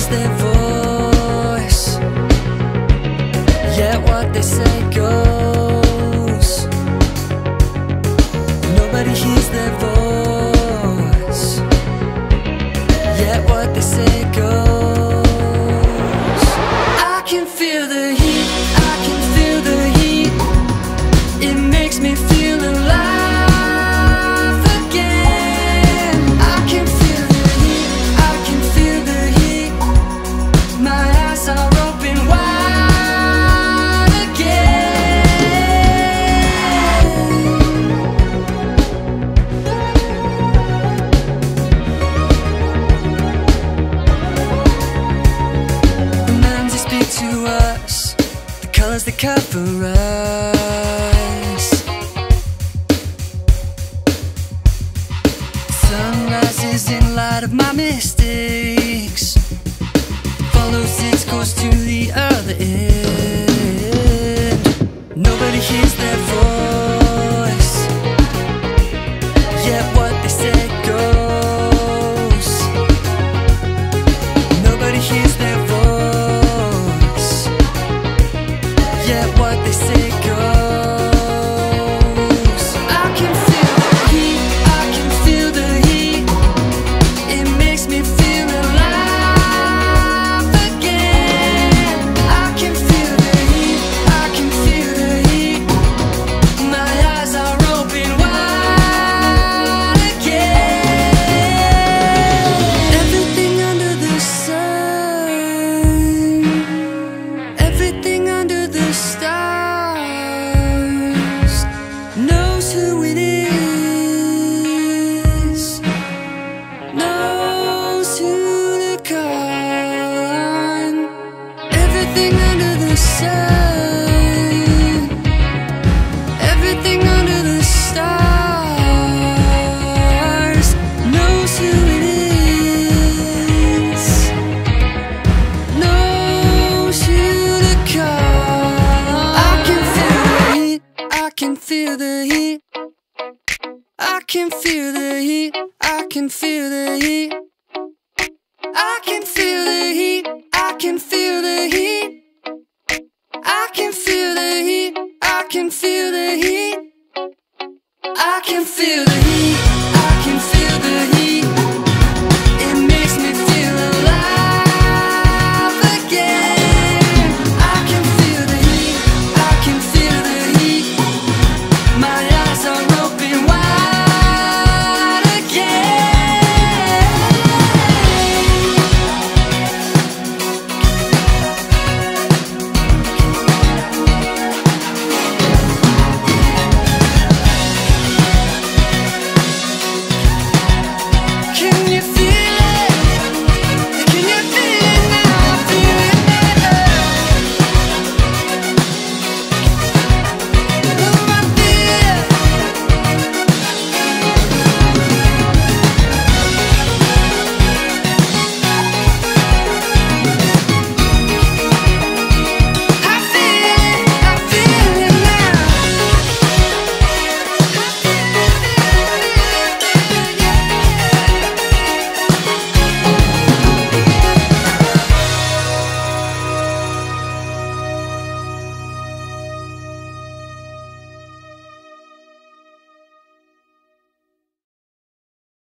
hears their voice, yet what they say goes. Nobody hears their voice, yet what they say goes. I can feel the heat, I can feel the heat. It makes me feel alive again. I can feel the heat, I can feel the heat. My eyes are open wide again. The names they speak to us, the colors they cover us. Sun rises in light of my mistakes, follows its course to the other end. Nobody hears their voice, yet what they say goes. Nobody hears their voice, yet what they say goes. I can feel the heat, I can feel the heat. It makes me feel alive again. I can feel the heat, I can feel the heat. My eyes are open wide again. Everything under the sun, everything under the stars knows who it is, knows who to call on. Everything under the sun, everything under the stars knows who it is, knows who to call on. I can feel the heat, I can feel the heat. I can feel the heat, I can feel the heat.